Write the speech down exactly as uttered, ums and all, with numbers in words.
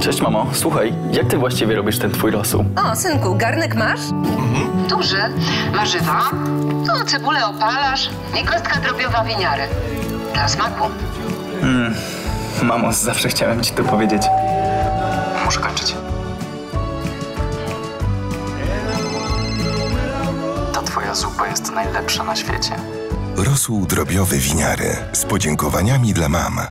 Cześć, mamo. Słuchaj, jak ty właściwie robisz ten twój rosół? O, synku, garnek masz? Mhm. Duży, warzywa, tu cebulę opalasz i kostka drobiowa winiary. Dla smaku. Mm, mamo, zawsze chciałem ci to powiedzieć. Muszę kończyć. Ta twoja zupa jest najlepsza na świecie. Rosół drobiowy winiary z podziękowaniami dla mam.